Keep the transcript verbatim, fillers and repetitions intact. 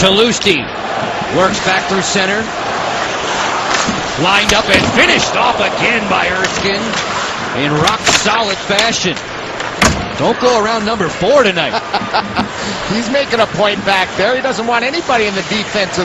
Talusti works back through center. Lined up and finished off again by Erskine in rock-solid fashion. Don't go around number four tonight. He's making a point back there. He doesn't want anybody in the defensive